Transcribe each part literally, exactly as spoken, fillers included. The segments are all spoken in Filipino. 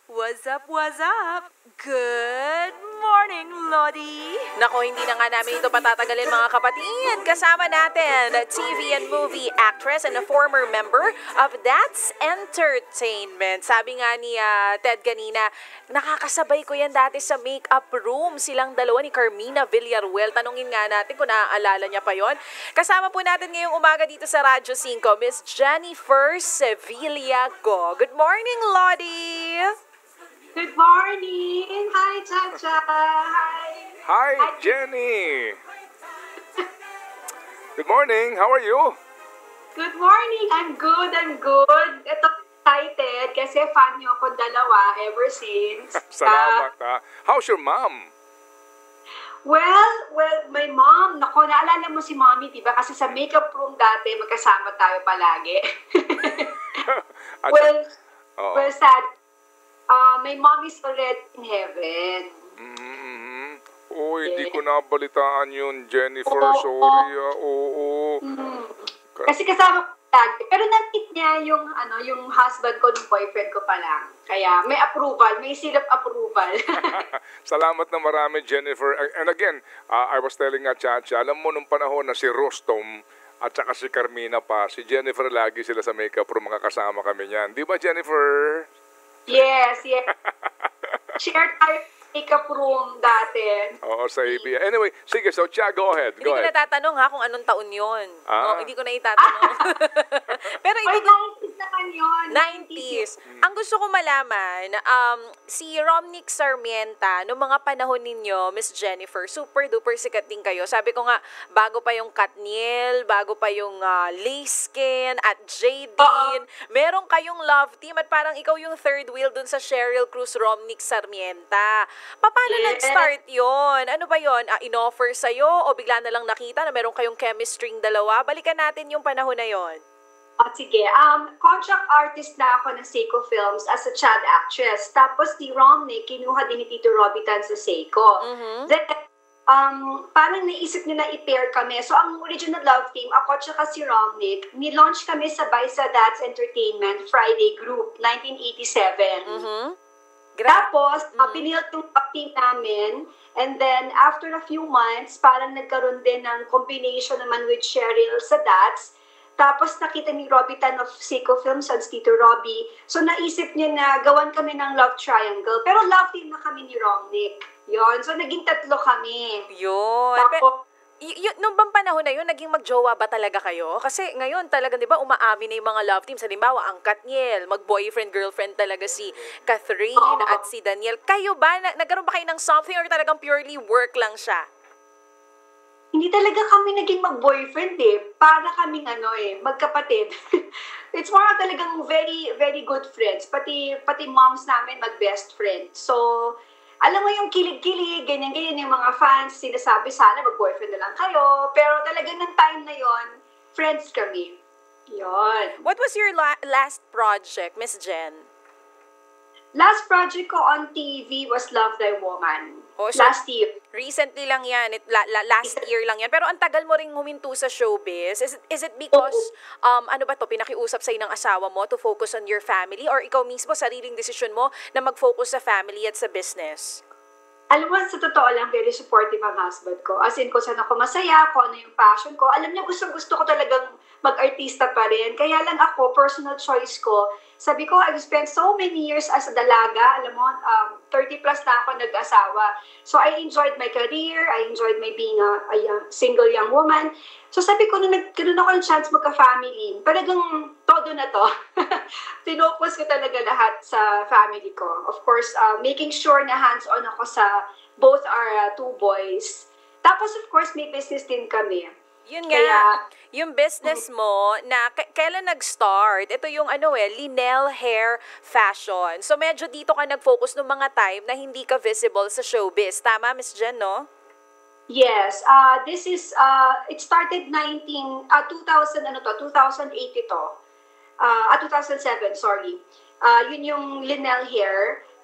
What's up, what's up? Good morning, Lodi! Nako, hindi na nga namin ito patatagalin mga kapatid. Kasama natin, T V and movie actress and a former member of That's Entertainment. Sabi nga ni uh, Ted kanina, nakakasabay ko yan dati sa makeup room. Silang dalawa ni Carmina Villaruel. Tanungin nga natin kung naaalala niya pa yon. Kasama po natin ngayong umaga dito sa Radyo five, Miss Jennifer Sevilla Go. Good morning, Lodi! Good morning! Hi, Chacha! Hi! Hi, Jenny! Good morning, how are you? Good morning! I'm good, I'm good. Ito, excited kasi fan niyo akong dalawa ever since. Salamat Uh, ha. How's your mom? well, well, my mom, nako, naalala mo si mommy, diba? Kasi sa makeup room dati, magkasama tayo palagi. At- well, Oo. well, sad. Uh, my mom is already in heaven. Mm-hmm. Oh, hindi Yeah. ko nabalitaan yun, Jennifer. Oo. Sorry. ah. Oo. Mm. Kasi kasama ko lagi. Pero nakit niya yung, ano, yung husband ko, yung boyfriend ko pa lang. Kaya may approval, may seal of approval. Salamat na marami, Jennifer. And again, uh, I was telling nga Chacha, alam mo nung panahon na si Rostom at saka si Carmina pa, si Jennifer lagi sila sa makeup room, makakasama kami niyan. Di ba, Jennifer? Yes, yes. Share tayo makeup room dati. Oo, sa A B S. Anyway, sige, so Cha, go ahead. Hindi Go ko ahead. natatanong ha kung anong taon yon. Ah. Oh, hindi ko na itatanong. Pero Ay, ito, nineties naman yun. nineties. Ang gusto ko malaman, um, si Romnick Sarmienta, noong mga panahon ninyo, Miss Jennifer, super duper sikat din kayo. Sabi ko nga, bago pa yung Katniel, bago pa yung uh, Layskin at Jadine, meron kayong love team at parang ikaw yung third wheel dun sa Cheryl Cruz Romnick Sarmienta. Pa- Paano Yes. nag-start yon? Ano ba yon? Uh, in-offer sa'yo o bigla na lang nakita na meron kayong chemistry dalawa? Balikan natin yung panahon na yon. Oh, sige. Um, contract artist na ako ng Seiko Films as a child actress. Tapos si Romney, kinuha din ni Tito Robitan sa Seiko. Mhm. Then, um, parang naisip niya na i-pair kami. So, ang original love team, ako tsaka si Romney, ni-launch kami sabay sa That's Entertainment Friday Group, nineteen eighty-seven. Mhm. Gra- Tapos, uh, pinilt yung top team namin. And then, after a few months, parang nagkaroon din ng combination naman with Cheryl sa Dats. Tapos, nakita ni Robitan of Seiko Films and Tito Robbie. So, naisip niya na gawan kami ng love triangle. Pero love team na kami ni Romnick. Yon. So, naging tatlo kami. Yun. Pe- Tapos, y- y- nung bang panahon na yun, naging magjowa ba talaga kayo? Kasi ngayon talaga, di ba, umaamin na yung mga love teams. Halimbawa, ang Katniel, mag-boyfriend, girlfriend talaga si Catherine Oo. at si Daniel. Kayo ba, na- nagkaroon ba kayo ng something or talagang purely work lang siya? hindi talaga kami naging mag-boyfriend eh. Para kaming ano eh, magkapatid. It's more talagang very, very good friends. Pati, pati moms namin mag-best friend. So, alam mo yung kilig-kilig, ganyan-ganyan yung mga fans, sinasabi sana mag-boyfriend na lang kayo. Pero talaga ng time na yon, friends kami. Yon. What was your la- last project, Miss Jen? Last project ko on T V was Love Thy Woman. Oh, so- Last year. Recently lang yan, it, la, la- last year lang yan. Pero ang tagal mo ring huminto sa showbiz. Is it, is it because, um, ano ba to, pinakiusap sa'yo ng asawa mo to focus on your family? Or ikaw mismo, sariling desisyon mo na mag-focus sa family at sa business? Alam mo, sa totoo lang, very supportive ang husband ko. As in, kung saan ako masaya, kung ano yung passion ko. Alam niya, gusto-gusto ko talagang mag-artista pa rin. Kaya lang ako, personal choice ko, sabi ko, I've spent so many years as a dalaga. Alam mo, um, thirty plus na ako nag-asawa. So, I enjoyed my career. I enjoyed my being a, a young, single young woman. So, sabi ko, nung nagkaroon ako ng chance magka-family, talagang todo na to. Tinopos ko talaga lahat sa family ko. Of course, uh, making sure na hands-on ako sa both our uh, two boys. Tapos, of course, may business din kami. Yun nga, Kaya- yung business mo, na k- kailan nag-start? Ito yung ano eh, Linel Hair Fashion. So medyo dito ka nag-focus nung mga time na hindi ka visible sa showbiz. Tama, Miss Jen, no? Yes, uh, this is, uh, it started nineteen, uh, two thousand, ano to, two thousand eight ito. Uh, ah, two thousand seven, sorry. Uh, yun yung Linel Hair.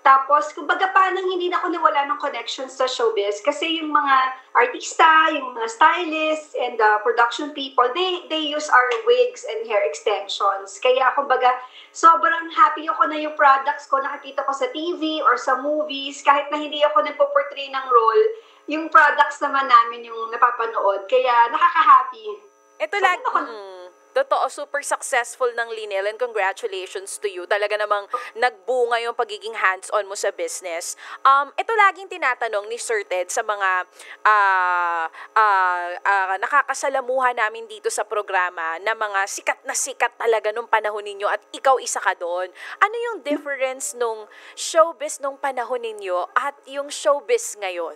Tapos, kumbaga parang hindi na ako nawala ng connections sa showbiz kasi yung mga artista, yung mga stylists, and the production people, they they use our wigs and hair extensions. Kaya, kumbaga, sobrang happy ako na yung products ko nakikita ko sa T V or sa movies, kahit na hindi ako nagpo-portray ng role, yung products naman namin yung napapanood. Kaya, nakaka-happy. Ito So, lagi, ako, mm, totoo, super successful ng Linel and congratulations to you. Talaga namang nagbunga yung pagiging hands-on mo sa business. Um, ito laging tinatanong ni Sir Ted sa mga ah, ah, ah, nakakasalamuhan namin dito sa programa na mga sikat na sikat talaga nung panahon ninyo at ikaw isa ka doon. Ano yung difference nung showbiz nung panahon ninyo at yung showbiz ngayon?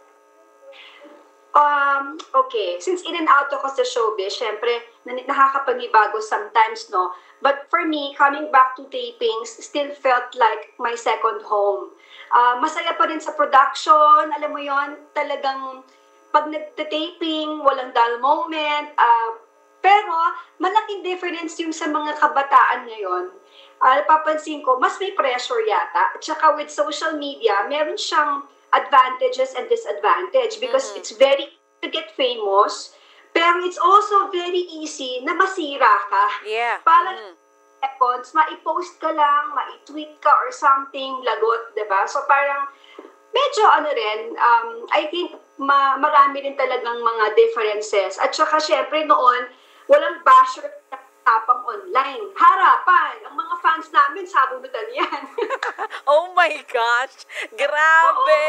Um, okay. Since in and out ako sa showbiz, syempre, nan- nakakapangibago sometimes, no? But for me, coming back to tapings still felt like my second home. Uh, masaya pa rin sa production, alam mo yon, talagang pag nagta-taping, walang dull moment. Uh, pero, malaking difference yung sa mga kabataan ngayon. Uh, papansin ko, mas may pressure yata. At saka with social media, meron siyang advantages and disadvantage because Mhm. it's very to get famous, pero it's also very easy na masira ka. Yeah. Parang Mhm. seconds, ma-post ka lang, ma-tweet ka or something, lagot, diba? So parang medyo ano rin, um, I think ma marami rin talagang mga differences. At saka syempre noon, walang basher na tapang online. Harapan, ang mga fans namin, sabunutan yan. Oh my gosh! Grabe!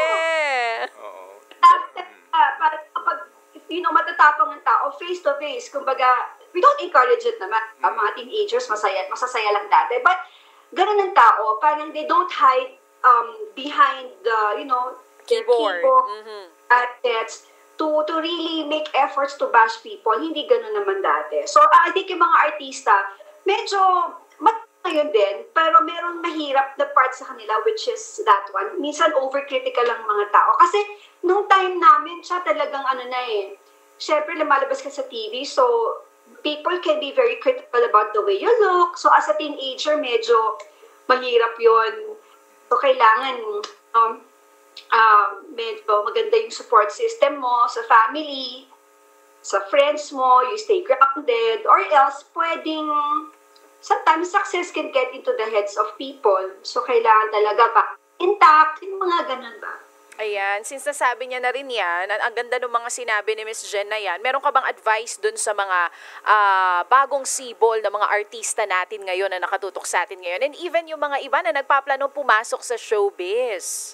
Oo. Tapos, uh, parang kapag, you know, matatapang ang tao, face-to-face, kumbaga, we don't encourage it naman. Ang mga teenagers, masaya, masasaya lang dati. But, ganun ang tao, parang they don't hide um, behind the, you know, their Keyboard. keyboard, Mhm. gadgets, to, to really make efforts to bash people. Hindi ganun naman dati. So, I think yung mga artista, medyo, mat ngayon din, pero merong mahirap na part sa kanila, which is that one. Minsan overcritical ang mga tao. Kasi, nung time namin, siya talagang ano na eh, syempre lumalabas ka sa T V, so people can be very critical about the way you look. So as a teenager, medyo mahirap yon. So kailangan, um, um, medyo maganda yung support system mo sa family, sa friends mo, you stay grounded, or else pwedeng sometimes success can get into the heads of people. So kailangan talaga pa intact, yung mga ganun ba? Ayan, since nasabi niya na rin yan, ang ang ganda ng mga sinabi ni Miss Jen na yan, meron ka bang advice dun sa mga ah, bagong sibol na mga artista natin ngayon na nakatutok sa atin ngayon? And even yung mga iba na nagpaplano pumasok sa showbiz.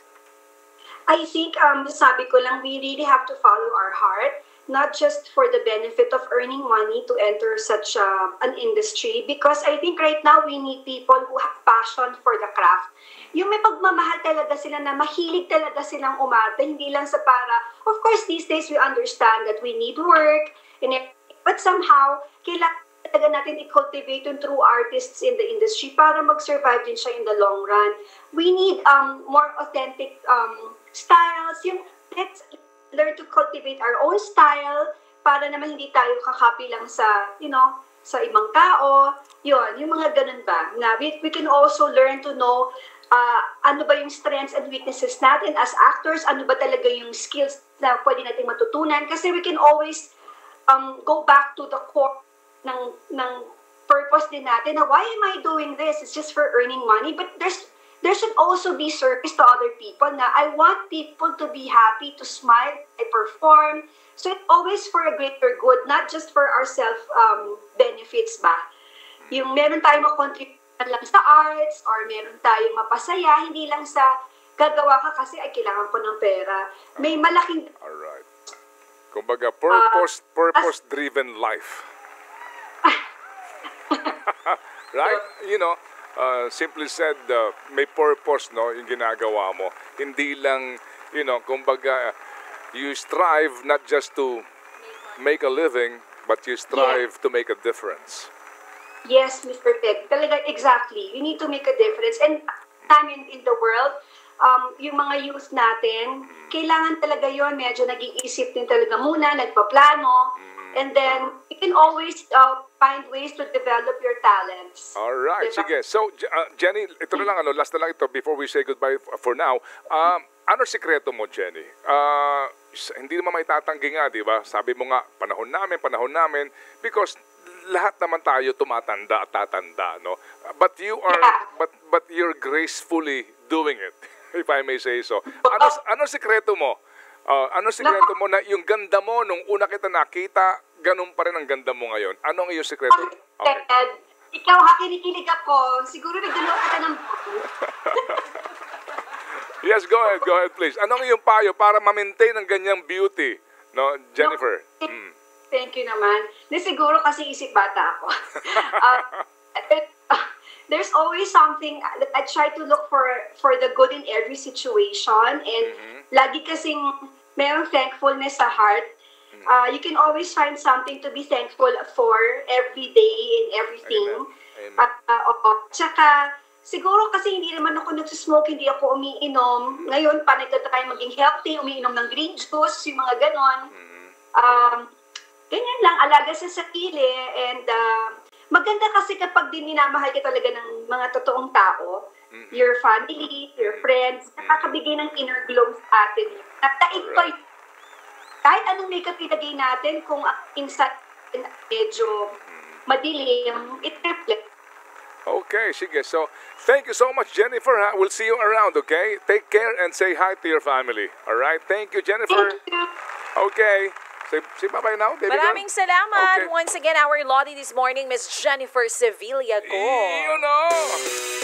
I think, um, sabi ko lang, we really have to follow our heart, not just for the benefit of earning money to enter such uh, an industry, because I think right now we need people who have passion for the craft. Yung may pagmamahal talaga sila na mahilig talaga silang umarte, hindi lang sa para, of course, these days we understand that we need work, and everything, but somehow, kailangan talaga natin i-cultivate yung true artists in the industry para mag-survive din siya in the long run. We need um more authentic um styles, yung let's learn to cultivate our own style para naman hindi tayo kakapi lang sa, you know, sa ibang tao. Yun, yung mga ganun ba. Na we, we can also learn to know uh, ano ba yung strengths and weaknesses natin as actors, ano ba talaga yung skills na pwede natin matutunan. Kasi we can always um, go back to the core ng, ng purpose din natin na why am I doing this? It's just for earning money. But there's there should also be service to other people na I want people to be happy, to smile, I perform. So it's always for a greater good, not just for our self um, benefits ba. Yung meron tayong makontribute lang sa arts or meron tayong mapasaya, hindi lang sa gagawa ka kasi ay kailangan ko ng pera. May malaking Alright. Kumbaga, purpose, purpose-driven life. Right? You know, uh, simply said, uh, may purpose, no, yung ginagawa mo. Hindi lang, you know, kumbaga, you strive not just to make a living, but you strive to make a difference. Yes, Mister Ted. Talaga, exactly. You need to make a difference. And namin in the world, um, yung mga youth natin, kailangan talaga yon medyo nag-iisip din talaga muna, nagpaplano, and then you can always uh, find ways to develop your talents. Alright, Diba? sige. So, J- uh, Jenny, ito na lang, ano, last na lang ito before we say goodbye f- for now. Um, ano sikreto mo, Jenny? Uh, s- hindi naman may tatanggi nga, di ba? Sabi mo nga, panahon namin, panahon namin, because lahat naman tayo tumatanda at tatanda, no? But you are, Yeah. but but you're gracefully doing it, if I may say so. Ano, ano sikreto mo? Uh, ano sikreto mo na yung ganda mo nung una kita nakita, ganun pa rin ang ganda mo ngayon? Ano ang iyong sikreto? Okay. Ted, ikaw ha, kinikilig ako. Siguro nagdalawa ka ng Yes, go ahead, go ahead please. Ano ang iyong payo para ma-maintain ang ganyang beauty, no, Jennifer? No, Mm. Thank you naman. Na siguro kasi isip bata ako. uh, it- uh, there's always something that I try to look for for the good in every situation, and Mhm. lagi kasing mayroong thankfulness sa heart. Uh, you can always find something to be thankful for every day in everything. Amen. Amen. At uh, oo. Tsaka, siguro kasi hindi naman ako nagsusmoke, hindi ako umiinom. Ngayon, pa nagtatry maging healthy, umiinom ng green juice, yung mga ganon. Mhm. Um, ganyan lang, alaga sa sarili, and uh, maganda kasi kapag din minamahal ka talaga ng mga totoong tao, Mhm. your family, your friends, nakakabigay ng inner glow sa atin. Nataig ko Alright. yun. Kahit anong makeup ilagay natin, kung ang inside medyo madilim, it reflects. Okay, sige. So, thank you so much, Jennifer. Ha? We'll see you around, okay? Take care and say hi to your family. All right? Thank you, Jennifer. Thank you. Okay. Say, say bye-bye now, baby girl. Maraming salamat. Okay. Once again, our Lottie this morning, Miss Jennifer Sevilla ko. You know.